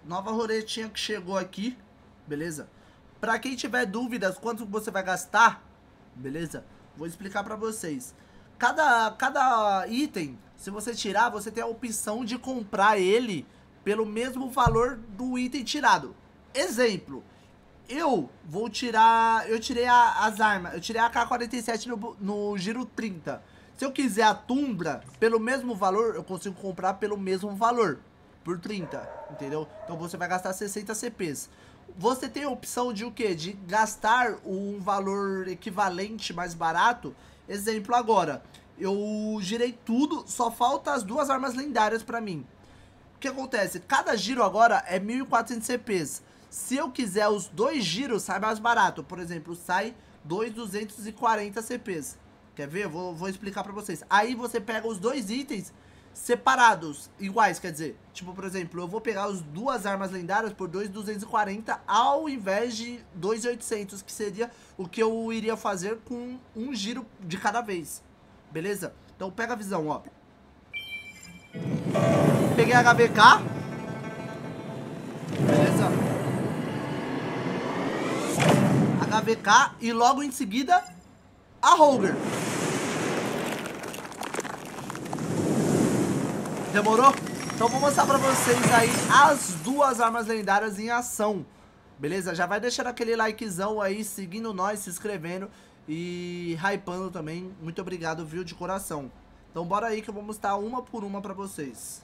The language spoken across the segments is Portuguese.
Nova roletinha que chegou aqui, beleza? Pra quem tiver dúvidas quanto você vai gastar, beleza? Vou explicar pra vocês. Cada item, se você tirar, você tem a opção de comprar ele pelo mesmo valor do item tirado. Exemplo, eu tirei as armas, eu tirei a AK-47 no giro 30. Se eu quiser a Tundra, pelo mesmo valor, eu consigo comprar pelo mesmo valor, por 30, entendeu? Então você vai gastar 60 CPs. Você tem a opção de o quê? De gastar um valor equivalente mais barato. Exemplo agora, eu girei tudo, só falta as 2 armas lendárias pra mim. O que acontece? Cada giro agora é 1.400 CPs. Se eu quiser os 2 giros, sai mais barato. Por exemplo, sai 2.240 CPs. Quer ver? Vou explicar pra vocês. Aí você pega os 2 itens separados, iguais, quer dizer. Tipo, por exemplo, eu vou pegar as 2 armas lendárias por 2.240 ao invés de 2.800, que seria o que eu iria fazer com um giro de cada vez. Beleza? Então pega a visão, ó. Peguei a HVK. Beleza? HVK e logo em seguida a Roger. Demorou? Então vou mostrar pra vocês aí as 2 armas lendárias em ação. Beleza? Já vai deixando aquele likezão aí, seguindo nós, se inscrevendo e hypando também. Muito obrigado, viu, de coração. Então bora aí que eu vou mostrar uma por uma pra vocês.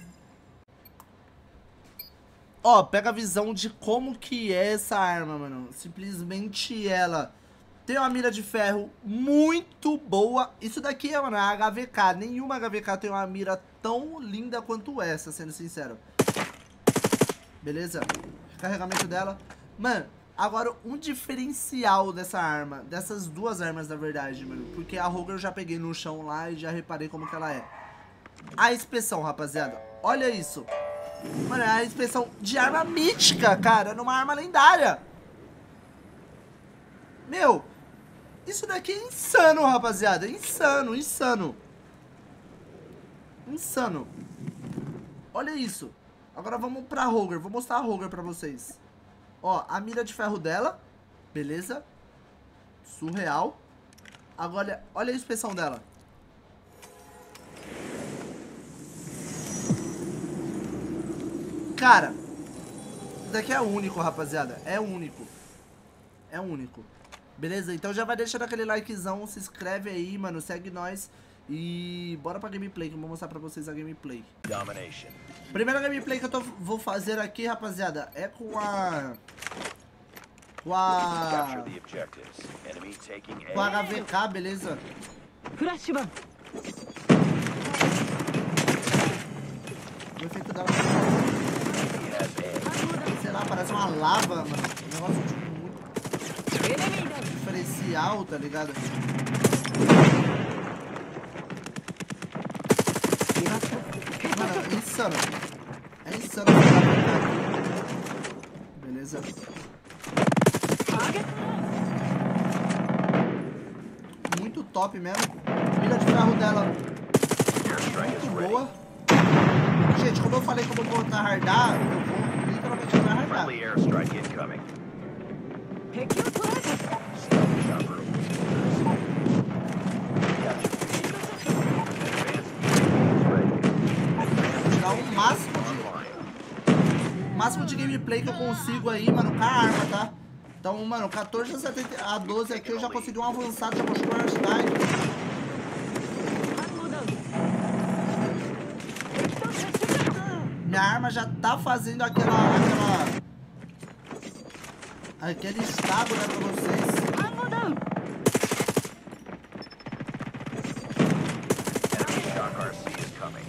Ó, pega a visão de como que é essa arma, mano. Simplesmente ela tem uma mira de ferro muito boa. Isso daqui é, mano, a HVK. Nenhuma HVK tem uma mira tão linda quanto essa, sendo sincero. Beleza? Carregamento dela. Mano, agora um diferencial dessa arma, dessas 2 armas, na verdade, mano. Porque a Roger eu já peguei no chão lá e já reparei como que ela é. A inspeção, rapaziada. Olha isso. Mano, é a inspeção de arma mítica, cara, numa arma lendária. Meu, isso daqui é insano, rapaziada. Insano, insano. Insano. Olha isso. Agora vamos pra Roger. Vou mostrar a Roger pra vocês. Ó, a mira de ferro dela. Beleza? Surreal. Agora, olha a inspeção dela. Cara, isso daqui é único, rapaziada. É único. É único. Beleza? Então já vai deixando aquele likezão, se inscreve aí, mano, segue nós. E bora pra gameplay, que eu vou mostrar pra vocês a gameplay. Domination. Primeira gameplay que eu vou fazer aqui, rapaziada, é com a HVK, beleza? Flashbang. O efeito dela, sei lá, parece uma lava, mano. Um negócio tipo muito diferencial, tá ligado? Mano, é insano. É insano essa HVK. Beleza? Muito top mesmo. A mira de ferro dela muito boa. Gente, como eu falei que eu vou botar hardar, eu vou literalmente botar hardar. Friendly airstrike incoming. Pick your target. Chopper. Vou tirar o máximo de gameplay que eu consigo aí, mano, com a arma, tá? Então, mano, 14 a 12 aqui eu já consegui um avançado, já mostrou o airstrike. Minha arma já tá fazendo aquele estrago, né, pra vocês. Shock RC is coming.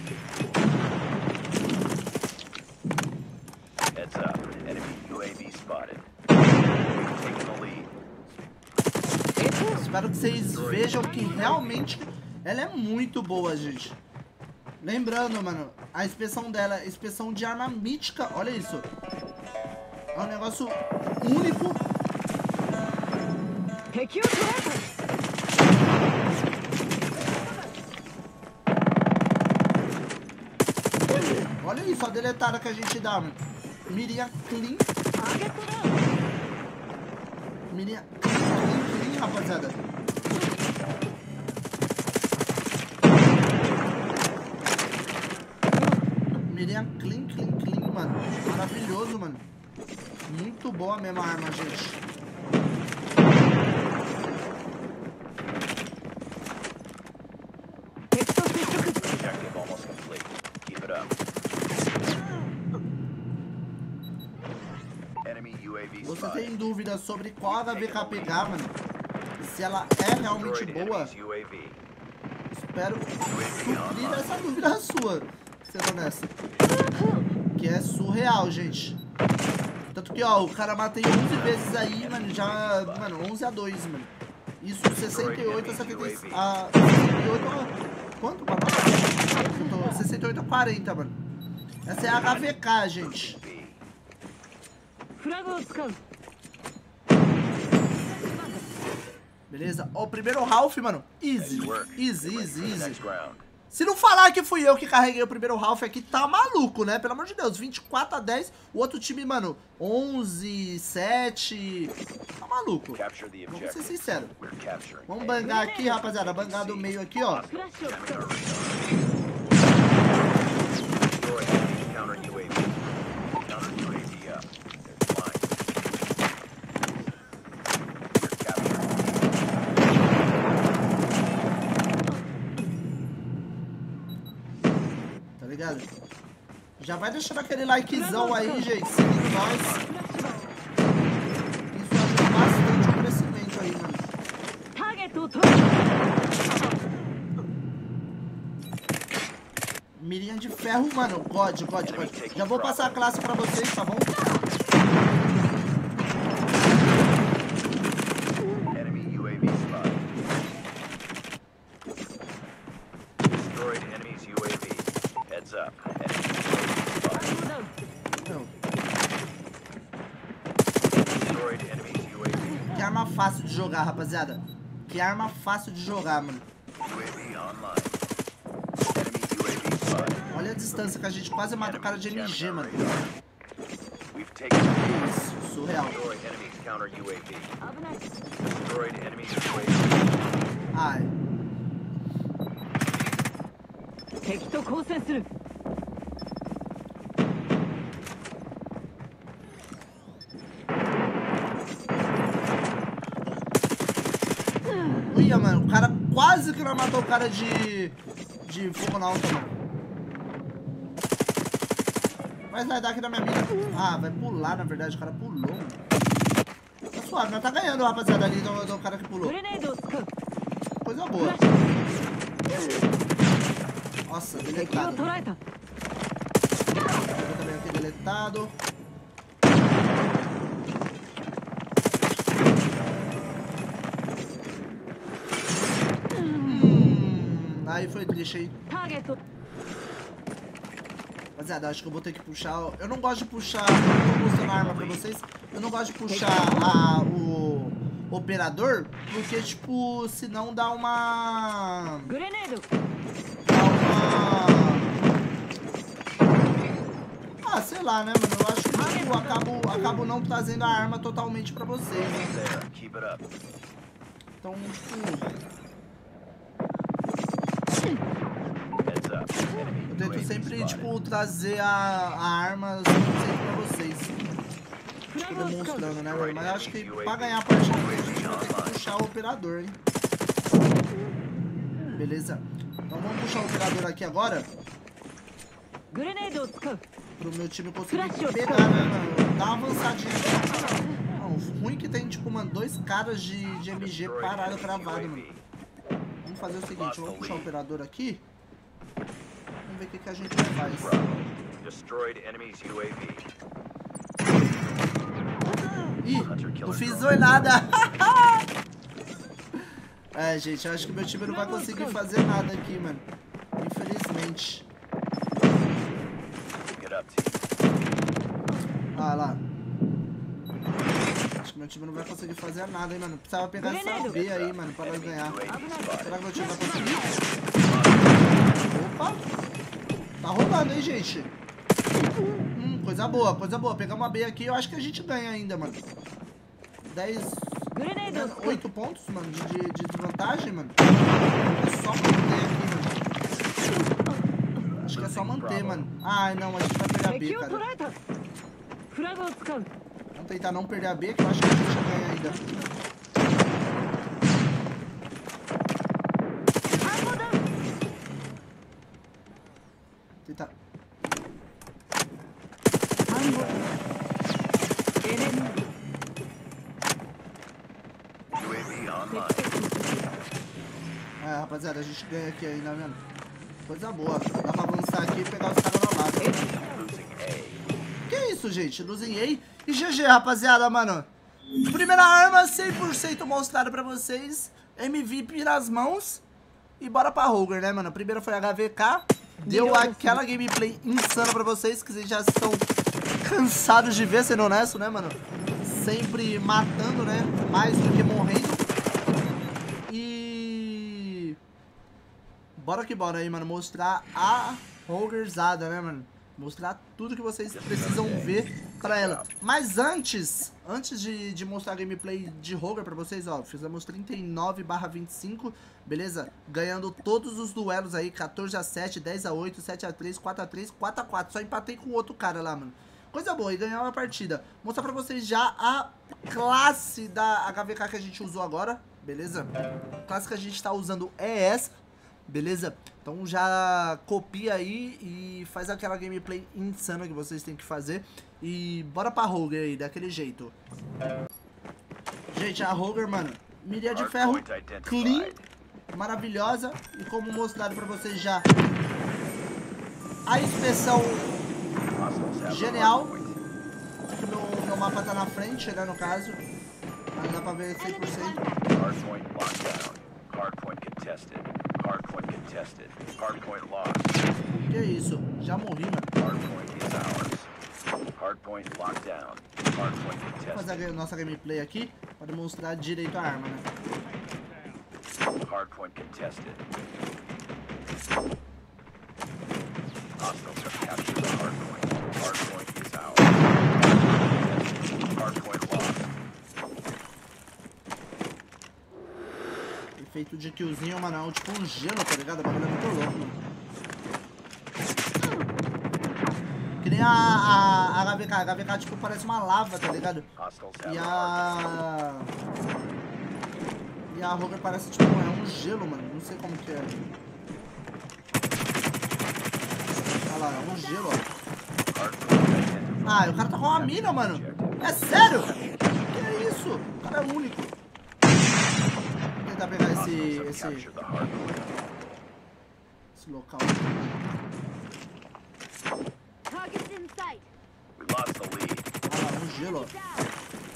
Heads up. Enemy UAV spotted. Taking the lead. Espero que vocês vejam que realmente ela é muito boa, gente. Lembrando, mano, a inspeção dela, inspeção de arma mítica, olha isso. É um negócio único. Olha isso, a deletada que a gente dá, mano. Mirinha clean. ターゲットだ Mirinha clean, rapaziada. Mirinha clean, mano. Maravilhoso, mano. Muito boa mesmo a arma, gente. Objective almost complete. Keep it up. Enemy UAV Você spotted. tem dúvida sobre qual HVK pegar, mano? Se ela é realmente Destroyed boa, enemy's UAV. espero suprir essa dúvida sua, sendo honesto. Que é surreal, gente. Tanto que, ó, o cara matei 11 vezes aí, mano, já, mano, 11-2, mano. Isso 68 a 76, a 68 a... Quanto, mano? 68 a 40, mano. Essa é a HVK, gente. フラグを使う Beleza? Ó, o primeiro Ralph, mano, easy, Nice work. easy, Get ready easy, for the easy. next round. Se não falar que fui eu que carreguei o primeiro Ralph aqui, tá maluco, né? Pelo amor de Deus, 24-10. O outro time, mano, 11-7. Tá maluco. Capture the Vamos ser objective. sinceros. We're capturing. Vamos bangar aqui, rapaziada. Bangar do meio aqui, ó. フラッシュを使う Destroy enemy counter UAV. Counter UAV up. They're flying. You're capturing. Tá ligado? Já vai deixando aquele likezão aí, gente. Seguindo nós. Isso ajuda bastante o crescimento aí, mano. ターゲットを取る Mirinha de ferro, mano. God. Já vou passar a classe pra vocês, tá bom? Enemy UAV spotted. Destroyed enemy's UAV. Heads up. Enemy UAV spotted. ダウン Não. Destroyed enemy's UAV. Que arma fácil de jogar, rapaziada. Que arma fácil de jogar, mano. UAV online. Enemy UAV spotted. Olha a distância que a gente quase mata o cara de MG, mano. We've taken the Isso, surreal. Destroy enemy's counter UAV. 危ない Destroyed enemy's UAV. Ai. 敵と交戦する Uia, mano, o cara quase que não matou o cara de fogo na alta, mano. Mas vai dar aqui na minha mira. Ah, vai pular, na verdade, o cara pulou, mano. Tá suave, nós tá ganhando, rapaziada, ali do cara que グ pulou. レネードを使う Coisa フ boa. ラッシュ Nossa, 敵を deletado. 捉えた Eu também aqui deletado. Aí foi triste, hein? ターゲット Rapaziada, acho que eu vou ter que puxar. Eu não gosto de puxar. Eu tô mostrando a arma pra vocês. Eu não gosto de puxar o operador, porque, tipo, senão dá uma. グレネード Dá uma. Ah, sei lá, né, mano? Eu acho que, tipo, acabo não trazendo a arma totalmente pra vocês, né? There. Keep it up. Então, tipo. Heads up. Enemy Eu tento UAV sempre, spotted. tipo, trazer a arma sempre pra vocês. フラ Tô グを使う demonstrando, né, velho? Mas eu acho que pra ganhar a partida a gente vai ter que puxar o operador, hein? Beleza? Então vamos puxar o operador aqui agora. グレネードを使う Pro meu time conseguir pegar, né, mano? Dá uma avançadinha. Não, o ruim que tem, tipo, mano, dois caras de MG parado, cravado, mano. Vamos fazer o seguinte, vamos puxar o operador aqui. Vamos ver o que a gente faz. Bravo. Destroyed enemy's UAV. Ih, não fiz nada. É, gente, eu acho que meu time não vai conseguir fazer nada aqui, mano. Infelizmente. Get up, team. Ah, lá. Acho que meu time não vai conseguir fazer nada, hein, mano. Precisava pegar essa B aí, mano, pra nós ganhar. UAV spotted. Será que meu time vai conseguir? Opa! Tá rolando, hein, gente? Coisa coisa boa, coisa boa. Pegamos uma B aqui, eu acho que a gente ganha ainda, mano. 10... 8 pontos, mano, de desvantagem, mano. É só manter aqui, mano. Acho que é só manter, mano. Ai, não, a gente vai perder a B, cara. Vamos tentar não perder a B, que eu acho que a gente ganha ainda. Tentar. UAV online. É, rapaziada, a gente ganha aqui ainda, vendo? Coisa boa. Dá pra avançar aqui e pegar os caras na base. Losing A. Que isso, gente? Losing A e GG, rapaziada, mano. Primeira arma 100% mostrada pra vocês. MVP nas mãos. E bora pra Roger, né, mano? Primeiro foi HVK. Deu aquela gameplay insana pra vocês, que vocês já estão cansados de ver, sendo honesto, né, mano? Sempre matando, né? Mais do que morrendo. E... bora que bora aí, mano. Mostrar a Rogerzada, né, mano? Mostrar tudo que vocês precisam ver pra ela. Mas antes de mostrar a gameplay de Roger pra vocês, ó, fizemos 39/25, beleza? Ganhando todos os duelos aí, 14-7, 10-8, 7-3, 4-3, 4-4. Só empatei com outro cara lá, mano. Coisa boa, e ganhar uma partida. Mostrar pra vocês já a classe da HVK que a gente usou agora, beleza? A classe que a gente tá usando é essa, beleza? Então já copia aí e faz aquela gameplay insana que vocês têm que fazer. E bora pra Roger aí, daquele jeito. Gente, a Roger, mano, mira de ferro clean, maravilhosa. E como mostrado pra vocês já, a inspeção genial. Aqui meu mapa tá na frente, né, no caso. Mas dá pra ver 100%. Hardpoint lockdown. Hardpoint contested. Hardpoint contested. Hardpoint lost. Que isso? Já morri, mano. Hardpoint is ours. Hardpoint lockdown. Hardpoint Vou contested. fazer a nossa gameplay aqui para demonstrar direito a arma, né? Hardpoint contested. Hostiles have captured the hardpoint. Hardpoint is ours. Hardpoint lost. Efeito de killzinho, mano, é tipo um gelo, tá ligado? O bagulho é muito louco, mano. Que nem a HVK. A HVK, tipo, parece uma lava, tá ligado? Hostiles have E the hardpoint. a Roger parece, tipo, é um gelo, mano. Não sei como que é. Olha lá, é um gelo, ó. Hardpoint identified. Ah, o cara tá com uma mina, mano. É sério? Que é isso? O cara é único. Vou tentar pegar Hostiles have esse captured the hardpoint. local. Targets in sight. We lost the lead. Olha lá, um gelo, ó. Down.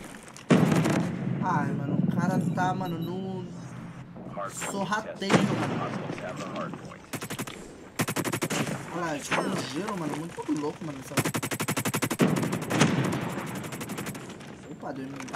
Ai, mano, o cara tá, mano, no Hardpoint sorrateiro, contested. mano. Hostiles have the hardpoint. Olha lá, tipo um gelo, mano, muito louco, mano. Essa... Opa, deu, mano.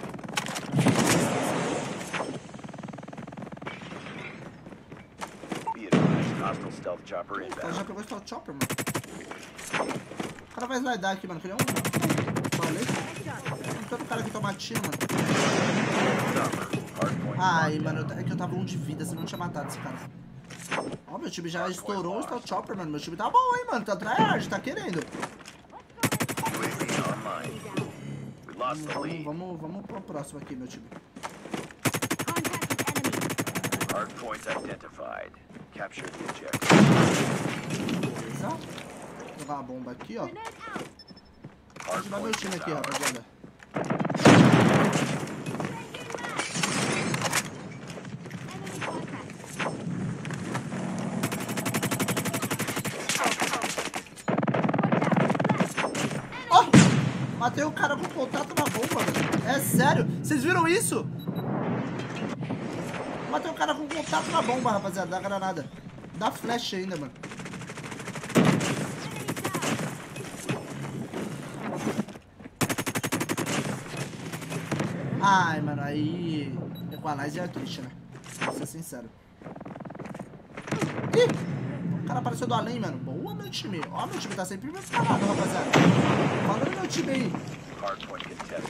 Be advised, hostile stealth chopper O cara inbound. já pegou esse chopper, mano. O cara vai slidar aqui, mano, que nem um... Falei. Tem todo cara que toma tiro, mano. Chopper. Hardpoint Ai, locked mano, down. é que eu tava um de vida, senão não tinha matado esse cara. Ó, meu time já estourou o Stealth Chopper, mano. Meu time tá bom, hein, mano. Tá tryhard, tá querendo. UAV online. We lost the lead. Vamos pro próximo aqui, meu time. Contacted enemy. Hardpoint identified. Capture the objective. Beleza. Vou jogar uma bomba aqui, ó. Grenade out. Vou ajudar meu Hardpoint time is aqui, ours. rapaziada. Enemy contact. Ó! Matei o cara com contato na bomba, velho. É sério? Vocês viram isso? Matei o cara com contato na bomba, rapaziada. Da granada. Dá flash ainda, mano. Ai, mano, aí... Equalize é triste, né? Vou ser sincero. Ih! O cara apareceu do além, mano. Boa, meu meu time. Ó, meu time tá sempre me falando, rapaziada. Falando meu time aí. Hardpoint contested.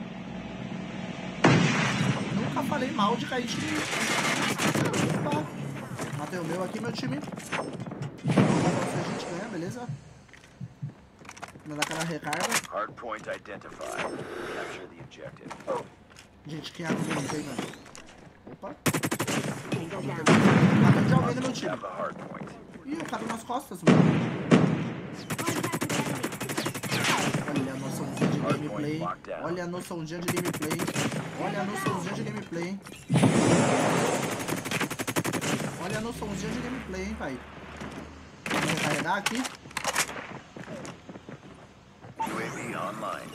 Nunca falei mal de cair time. Opa. Matei o meu aqui, meu time. Vamos ver se a gente ganha, beleza? Vou dar aquela recarga. Hardpoint identified. Capture the objective. Gente, quem abre muito aí, mano? Opa. Tango down. Matei de alguém no meu time. Have the hardpoint. Ih, o cara nas costas, mano. Contact with enemy. Olha a noçãozinha de gameplay. Olha a noçãozinha de gameplay. Olha a noçãozinha de gameplay. Olha a noçãozinha de gameplay, hein, pai. Vamos recarregar aqui. UAV online.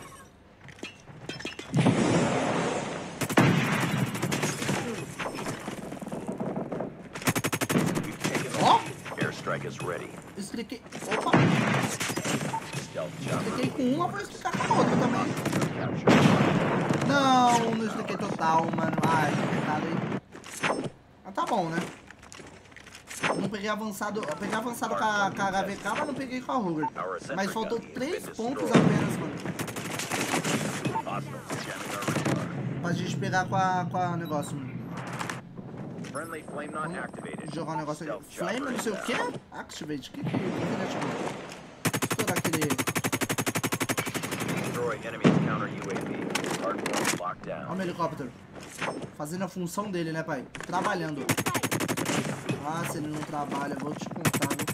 We've taken the Ó, lead. Airstrike is ready. expliquei. Opa, Stealth chopper. expliquei com uma, vou explicar com a outra também. Capture. Não, não expliquei total, mano. Ai, que pecado aí. Mas tá bom, né? Não peguei avançado. Eu peguei avançado com a HVK, mas não peguei com a Ruger. Mas faltou 3 pontos apenas, mano. Hostiles jamming our radar. Pra gente pegar com a negócio, mano. Friendly flame not activated. Vamos jogar um negócio aqui. Stealth Flame, não sei o que. down. Activate. O que ele ativou? Estourar aquele. Destroy enemy's counter UAV. Hardpoint locked Olha o down. meu helicóptero. Fazendo a função dele, né, pai? Trabalhando. Ah, se ele não trabalha, eu vou te contar, viu?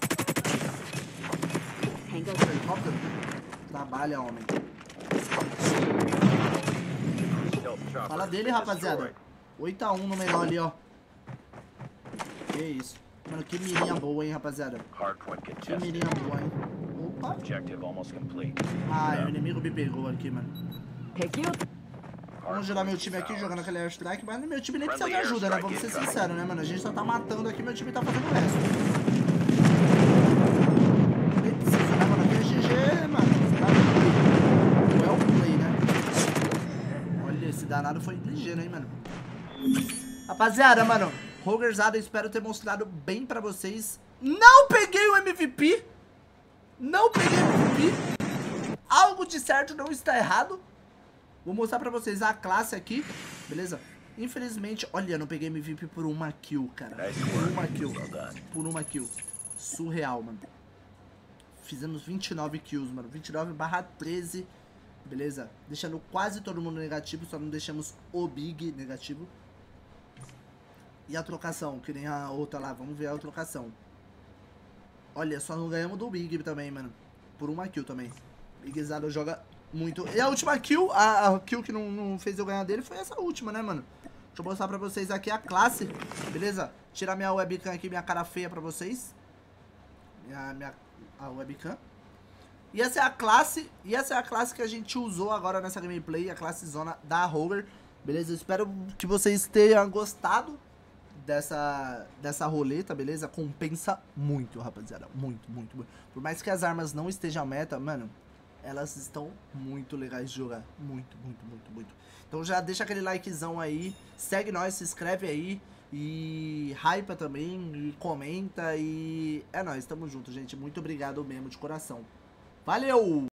Tango O helicóptero? Trabalha, homem. Stealth chopper Fala dele, destroyed. rapaziada. 8x1 no menor ali, ó. Que isso. Mano, que mirinha boa, hein, rapaziada. Hardpoint Que contested. mirinha boa, hein. Opa. Objective almost complete. Ai, o inimigo me pegou aqui, mano. 敵を Vamos ajudar meu time aqui, jogando aquele airstrike, mas meu time nem precisa de ajuda, né? Vamos ser sinceros, né, mano? A gente só tá matando aqui, meu time tá fazendo o resto. Nem precisa, né, mano? Aqui é GG, mano. Well play, né? Olha, esse danado foi ligeiro, hein, mano? Rapaziada, mano, Rogerzada, espero ter mostrado bem pra vocês. Não peguei o MVP! Não peguei o MVP! Algo de certo não está errado. Vou mostrar pra vocês a classe aqui, beleza? Infelizmente, olha, não peguei MVP por uma kill, cara. Por uma kill. Por uma kill. Surreal, mano. Fizemos 29 kills, mano. 29/13, beleza? Deixando quase todo mundo negativo, só não deixamos o Big negativo. E a trocação, que nem a outra lá. Vamos ver a trocação. Olha, só não ganhamos do Big também, mano. Por uma kill também. Bigzado joga muito. E a última kill, a kill que não fez eu ganhar dele foi essa última, né, mano? Deixa eu mostrar pra vocês aqui a classe, beleza? Tirar minha webcam aqui, minha cara feia pra vocês. A webcam. E essa é a classe, que a gente usou agora nessa gameplay, a classe zona da Roger, beleza? Eu espero que vocês tenham gostado dessa roleta, beleza? Compensa muito, rapaziada. Muito, muito, muito. Por mais que as armas não estejam meta, mano, elas estão muito legais de jogar. Muito, muito, muito, muito. Então já deixa aquele likezão aí. Segue nós, se inscreve aí. E hypa também. E comenta. E é nóis, tamo junto, gente. Muito obrigado mesmo, de coração. Valeu!